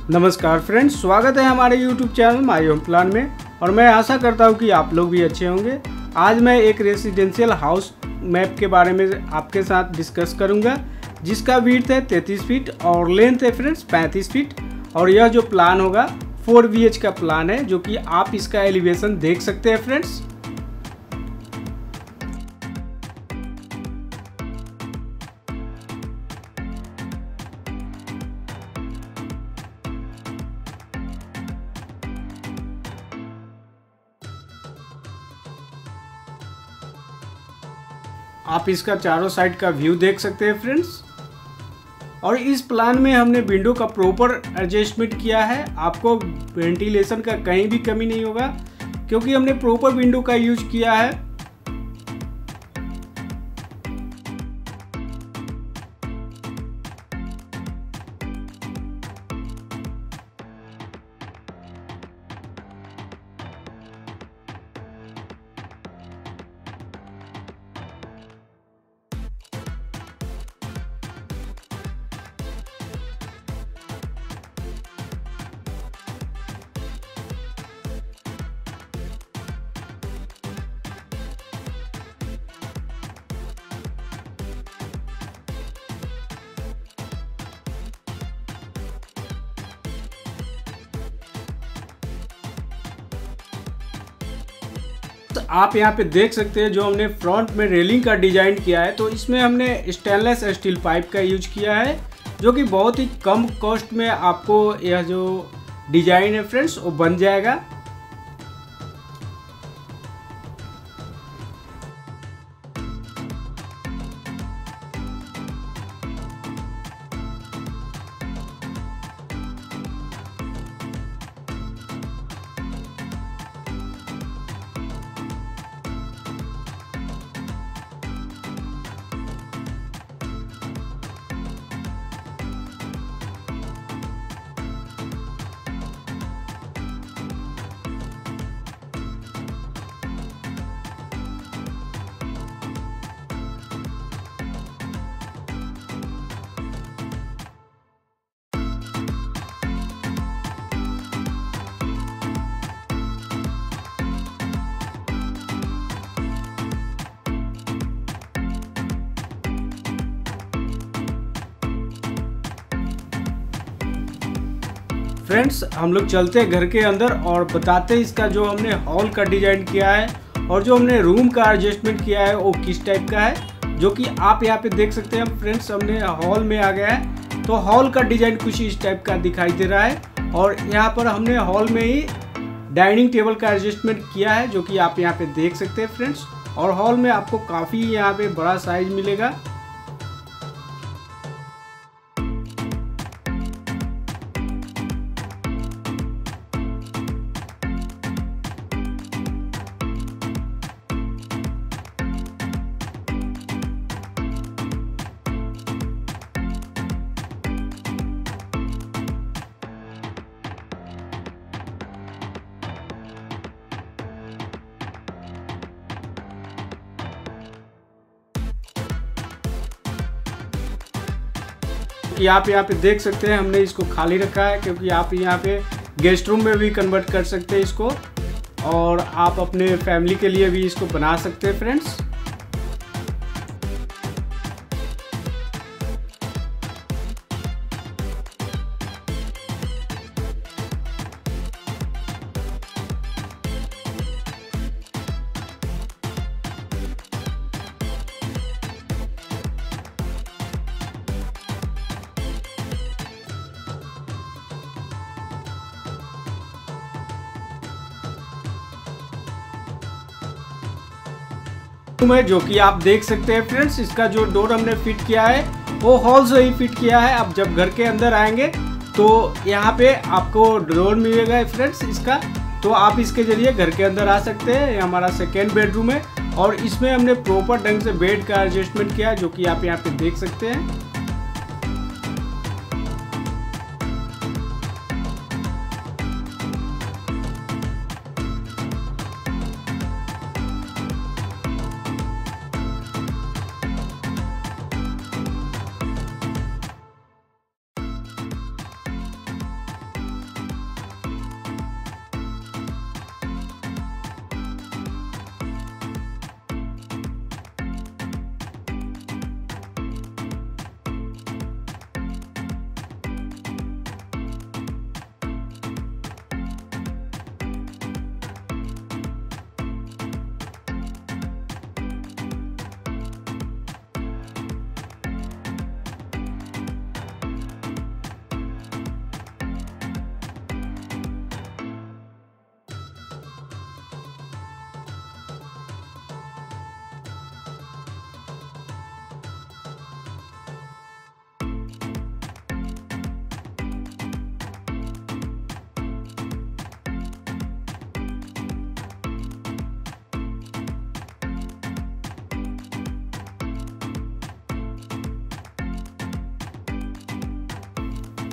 नमस्कार फ्रेंड्स, स्वागत है हमारे YouTube channel my home plan में। और मैं आशा करता हूं कि आप लोग भी अच्छे होंगे। आज मैं एक रेसिडेंशियल हाउस मैप के बारे में आपके साथ डिस्कस करूंगा, जिसका विड्थ है 33 फीट और लेंथ है फ्रेंड्स 35 फीट। और यह जो प्लान होगा 4 BH का प्लान है, जो कि आप इसका एलिवेशन देख सकते हैं फ्रेंड्स। आप इसका चारों साइड का व्यू देख सकते हैं फ्रेंड्स। और इस प्लान में हमने विंडो का प्रॉपर एडजस्टमेंट किया है। आपको वेंटिलेशन का कहीं भी कमी नहीं होगा, क्योंकि हमने प्रॉपर विंडो का यूज किया है। तो आप यहाँ पे देख सकते हैं जो हमने फ्रंट में रेलिंग का डिजाइन किया है, तो इसमें हमने स्टेनलेस स्टील पाइप का यूज किया है, जो कि बहुत ही कम कॉस्ट में आपको यह जो डिजाइन है फ्रेंड्स वो बन जाएगा। फ्रेंड्स, हम लोग चलते हैं घर के अंदर और बताते हैं इसका जो हमने हॉल का डिजाइन किया है और जो हमने रूम का एडजस्टमेंट किया है वो किस टाइप का है, जो कि आप यहाँ पे देख सकते हैं। फ्रेंड्स, हमने हॉल में आ गया है, तो हॉल का डिजाइन कुछ इस टाइप का दिखाई दे रहा है। और यहाँ पर हमने हॉल में ही डाइनिंग टेबल का एडजस्टमेंट किया है, जो कि आप यहाँ पे देख सकते हैं फ्रेंड्स। और हॉल में आपको काफ़ी यहाँ पे बड़ा साइज मिलेगा। कि आप यहाँ पे देख सकते हैं हमने इसको खाली रखा है, क्योंकि आप यहाँ पे गेस्ट रूम में भी कन्वर्ट कर सकते हैं इसको, और आप अपने फैमिली के लिए भी इसको बना सकते हैं फ्रेंड्स। है जो कि आप देख सकते हैं फ्रेंड्स, इसका जो डोर हमने फिट किया है वो हॉल से ही फिट किया है। अब जब घर के अंदर आएंगे तो यहाँ पे आपको डोर मिलेगा फ्रेंड्स इसका, तो आप इसके जरिए घर के अंदर आ सकते हैं। ये हमारा सेकेंड बेडरूम है और इसमें हमने प्रॉपर ढंग से बेड का एडजस्टमेंट किया है, जो कि आप यहाँ पे देख सकते हैं।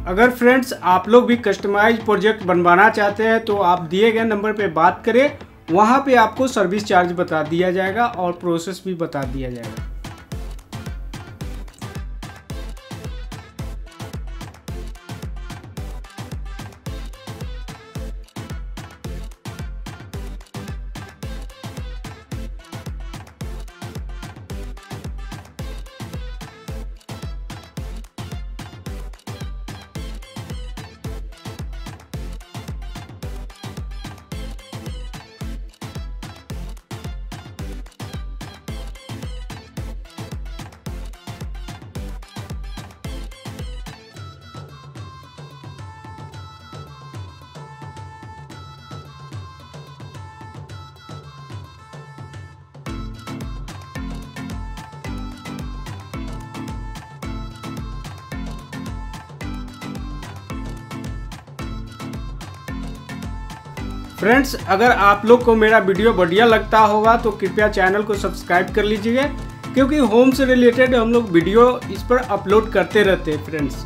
अगर फ्रेंड्स आप लोग भी कस्टमाइज प्रोजेक्ट बनवाना चाहते हैं तो आप दिए गए नंबर पे बात करें, वहाँ पे आपको सर्विस चार्ज बता दिया जाएगा और प्रोसेस भी बता दिया जाएगा। फ्रेंड्स, अगर आप लोग को मेरा वीडियो बढ़िया लगता होगा तो कृपया चैनल को सब्सक्राइब कर लीजिए, क्योंकि होम से रिलेटेड हम लोग वीडियो इस पर अपलोड करते रहते हैं फ्रेंड्स।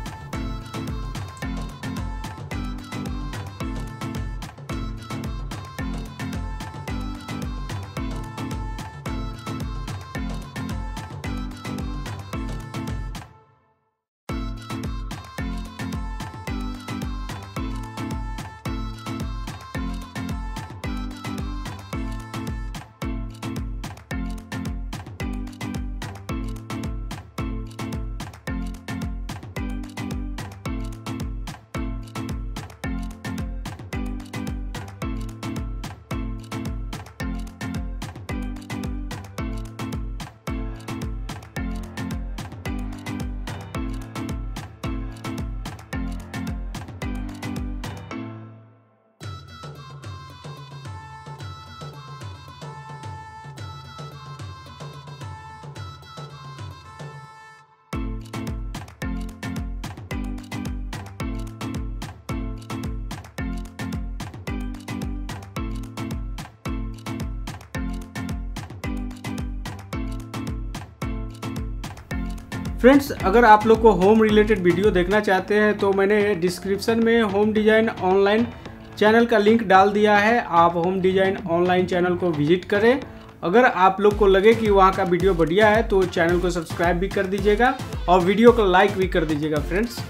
फ्रेंड्स, अगर आप लोग को होम रिलेटेड वीडियो देखना चाहते हैं तो मैंने डिस्क्रिप्शन में होम डिज़ाइन ऑनलाइन चैनल का लिंक डाल दिया है। आप होम डिज़ाइन ऑनलाइन चैनल को विजिट करें। अगर आप लोग को लगे कि वहाँ का वीडियो बढ़िया है तो चैनल को सब्सक्राइब भी कर दीजिएगा और वीडियो को लाइक भी कर दीजिएगा फ्रेंड्स।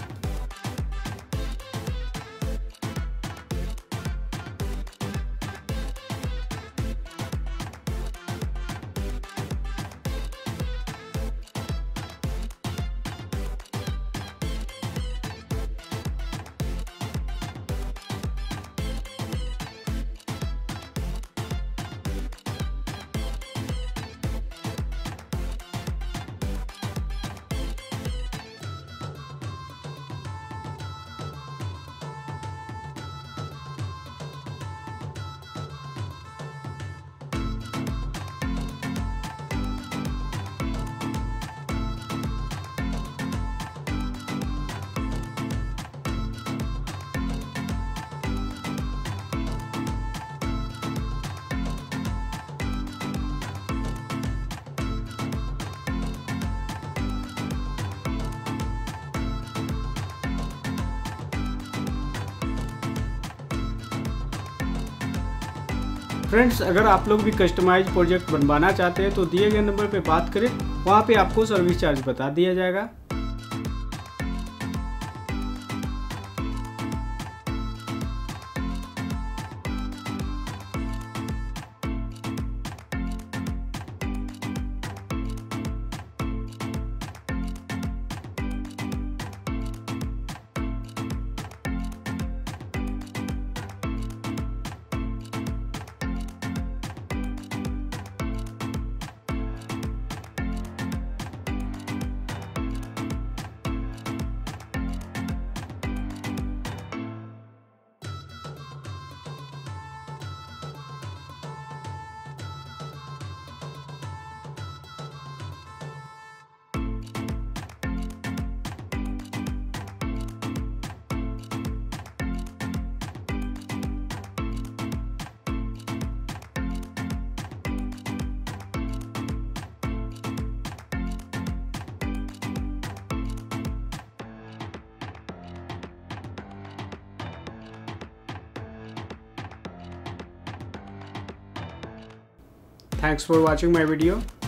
फ्रेंड्स, अगर आप लोग भी कस्टमाइज प्रोजेक्ट बनवाना चाहते हैं तो दिए गए नंबर पे बात करें, वहाँ पे आपको सर्विस चार्ज बता दिया जाएगा। Thanks for watching my video.